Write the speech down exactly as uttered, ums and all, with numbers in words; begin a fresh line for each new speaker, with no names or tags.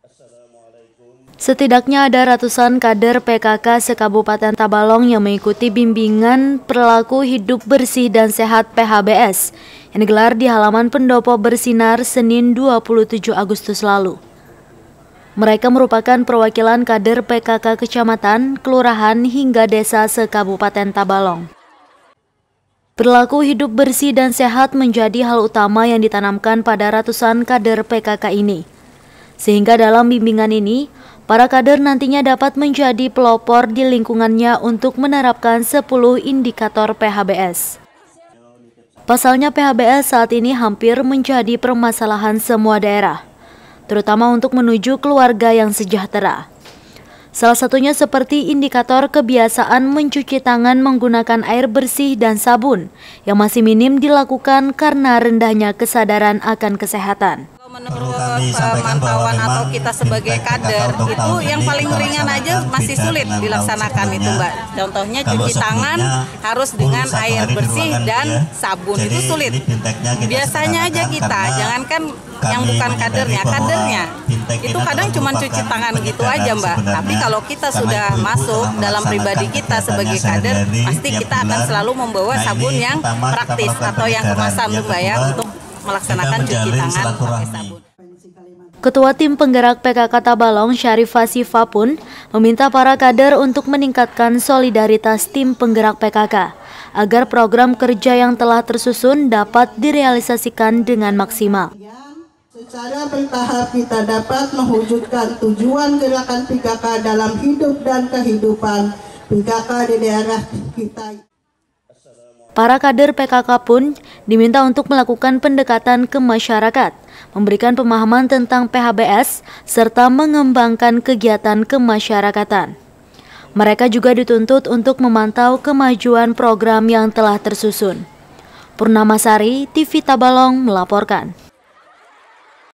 Setidaknya ada ratusan kader P K K se-Kabupaten Tabalong yang mengikuti bimbingan perilaku hidup bersih dan sehat P H B S yang digelar di halaman Pendopo Bersinar Senin dua puluh tujuh Agustus lalu. Mereka merupakan perwakilan kader P K K kecamatan, kelurahan hingga desa se-Kabupaten Tabalong. Perilaku hidup bersih dan sehat menjadi hal utama yang ditanamkan pada ratusan kader P K K ini. Sehingga dalam bimbingan ini, para kader nantinya dapat menjadi pelopor di lingkungannya untuk menerapkan sepuluh indikator P H B S. Pasalnya P H B S saat ini hampir menjadi permasalahan semua daerah, terutama untuk menuju keluarga yang sejahtera. Salah satunya seperti indikator kebiasaan mencuci tangan menggunakan air bersih dan sabun yang masih minim dilakukan karena rendahnya kesadaran akan kesehatan.
Menurut pemantauan atau kita sebagai kader itu yang paling ringan aja masih sulit dilaksanakan itu Mbak. Contohnya cuci tangan harus dengan air bersih dan sabun, itu sulit. Biasanya aja kita, jangankan yang bukan kadernya, kadernya itu kadang cuma cuci tangan gitu aja Mbak. Tapi kalau kita sudah masuk dalam pribadi kita sebagai kader, pasti kita akan selalu membawa sabun yang praktis atau yang kemasan Mbak ya, untuk melaksanakan cuci tangan pakai sabun.
Ketua Tim Penggerak P K K Tabalong Syarifah Sifa pun meminta para kader untuk meningkatkan solidaritas tim penggerak P K K agar program kerja yang telah tersusun dapat direalisasikan dengan maksimal.
Secara bertahap kita dapat mewujudkan tujuan gerakan P K K dalam hidup dan kehidupan P K K di daerah kita.
Para kader P K K pun diminta untuk melakukan pendekatan ke masyarakat, memberikan pemahaman tentang P H B S, serta mengembangkan kegiatan kemasyarakatan. Mereka juga dituntut untuk memantau kemajuan program yang telah tersusun. Purnamasari, T V Tabalong melaporkan.